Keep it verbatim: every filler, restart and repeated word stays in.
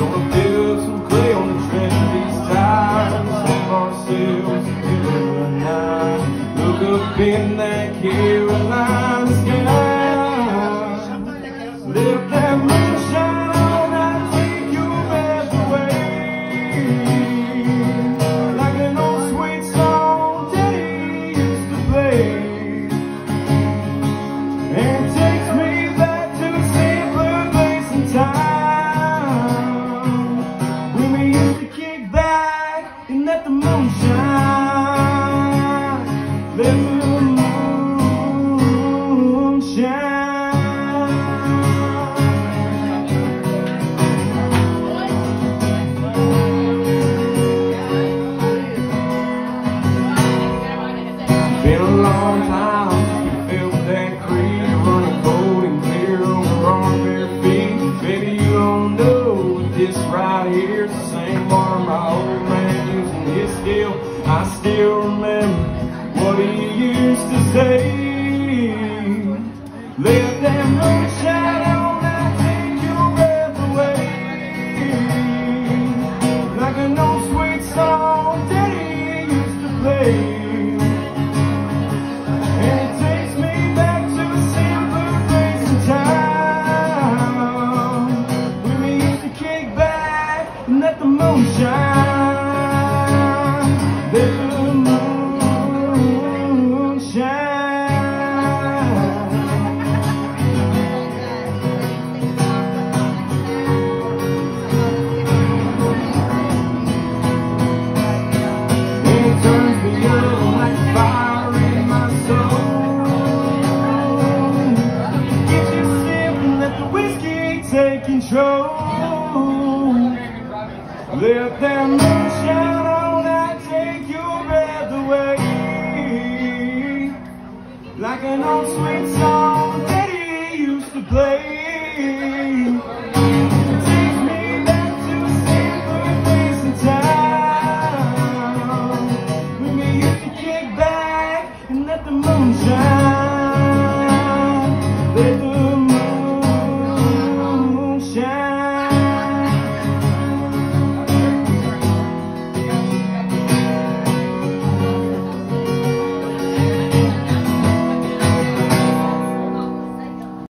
Gonna build some clay on the tread of these tires and save ourselves a good night. Look up in that Carolina sky. Let that moonshine on, I'll take your breath away. Like an old sweet song Daddy used to play. And it takes me back to a simpler place and time, when we used to kick back and let the moonshine, let the moonshine. Been a long time since we felt that creek running cold and clear on our arm bare feet. Baby, you don't know, but this right here is the same bar my old man used in his steel. I still remember what he used to say. Let that moonshine on, I'll take your breath away. Like an old sweet song Daddy used to play. Let the moonshine, let the moonshine. It turns me on like fire in my soul. Get you sip and let the whiskey take control. Let that moonshine on, I take your breath away. Like an old sweet song Daddy used to play.